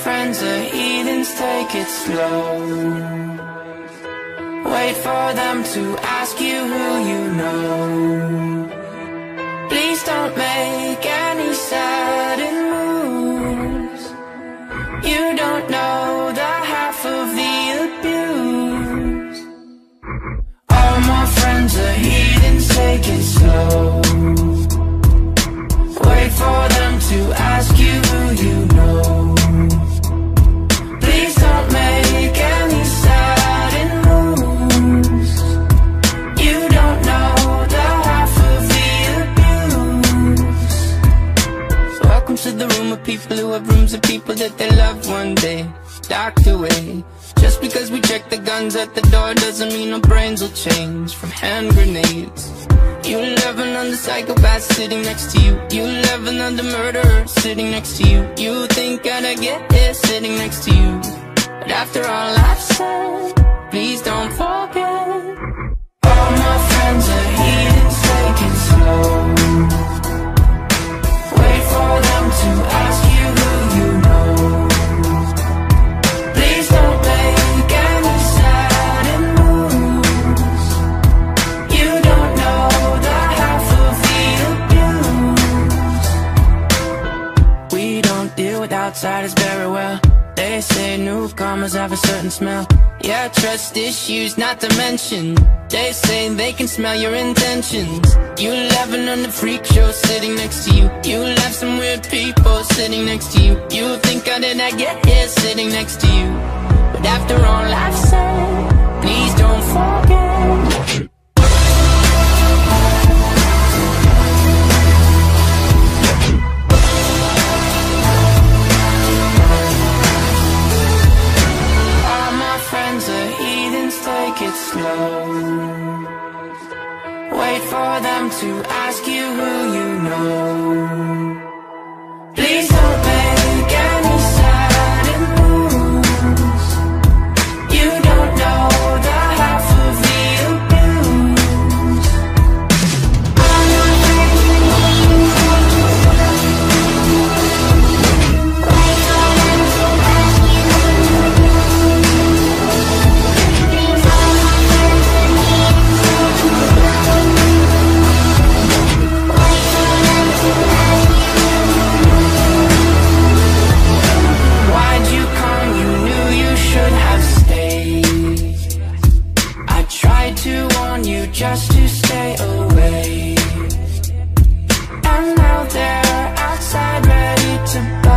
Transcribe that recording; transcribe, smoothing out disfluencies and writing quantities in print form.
friends are heathens, take it slow. Wait for them to ask you who you know. Please don't make any sudden moves. You don't know the half of the abuse. All my friends are heathens, take it slow. Wait for them to ask you who you know. Please don't make any sudden moves. You don't know the half of the abuse. Welcome to the room of people who have rooms of people that they loved one day docked away. Just because we check the guns at the door doesn't mean our brains will change from hand grenades. You love another psychopath sitting next to you. You love another murderer sitting next to you. You think I'd get here sitting next to you. But after all I've said, please don't forget. All my friends are heathens, take it slow. Wait for them to ask you who you know. Please don't make any sudden moves. You don't know the half of the abuse. We don't deal with outsiders very well. They say newcomers have a certain smell. Yeah, trust issues not to mention. They say they can smell your intentions. You laughing on the freak show sitting next to you. You love some weird people sitting next to you. You think I did not get here sitting next to you. But after all I've said, please don't forget. Take it slow. Wait for them to ask you who you know. Please don't make any sudden moves. You don't know the half of the abuse. Just to stay away, and now they're outside ready to